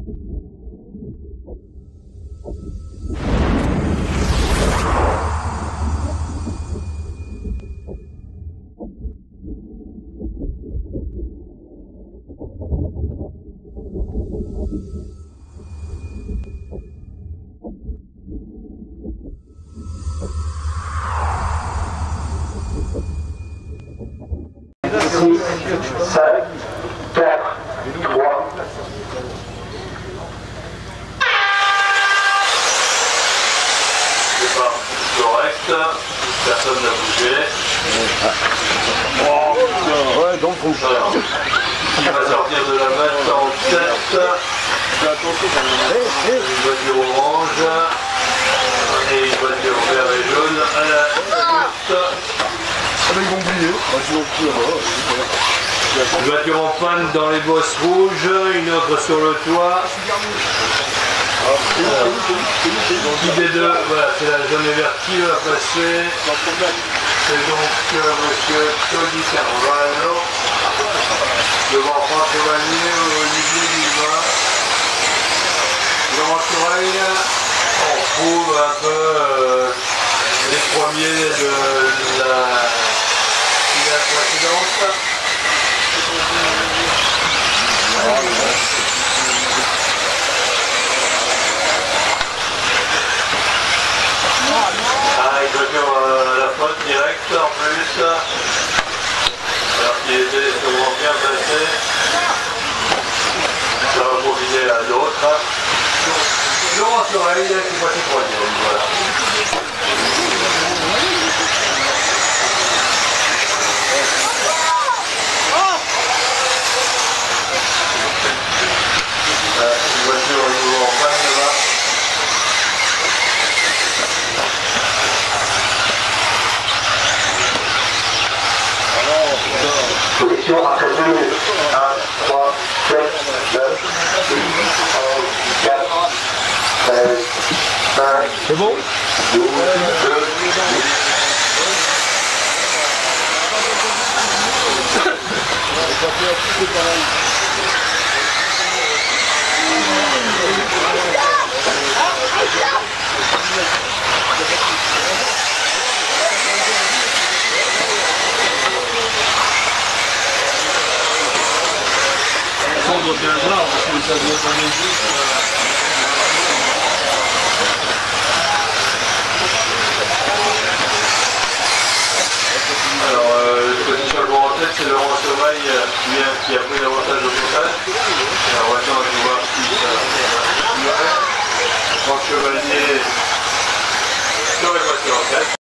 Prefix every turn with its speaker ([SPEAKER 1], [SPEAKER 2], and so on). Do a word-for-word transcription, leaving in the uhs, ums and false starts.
[SPEAKER 1] cinq, quatre, trois.
[SPEAKER 2] Départ correct, personne n'a bougé. Oh,
[SPEAKER 3] ouais, donc on
[SPEAKER 2] alors, il va sortir de la matte en tête. Une voiture orange et une voiture vert et jaune à la lutte.
[SPEAKER 3] Ah, ils vont oublier.
[SPEAKER 2] Une voiture en panne dans les bosses rouges, une autre sur le toit. Qui des deux, voilà, c'est la jaune et verte qui va passer. C'est donc euh, monsieur Tony Carvalho devant François Vanier, Olivier Dumas. Dans l'oreille, on retrouve un peu euh, les premiers de la finale précédente. Ah, il veut faire euh, la faute directe en plus. Alors qu'il était sûrement bien placé. Ça va profiter à d'autres. Laurent Soreille qui voit ses troisième, voilà. Une voiture à nouveau en panne là-bas.
[SPEAKER 1] Position après deux minutes. un, trois, sept, neuf, dix, onze, quatre, treize, cinq,
[SPEAKER 3] c'est bon?
[SPEAKER 1] douze, deux,
[SPEAKER 2] Alors, euh, le petit charbon en tête, c'est Laurent Sommeil qui, qui a pris l'avantage au total. Alors maintenant, je vais voir si ça va. Franck Chevalier sur les voitures en tête.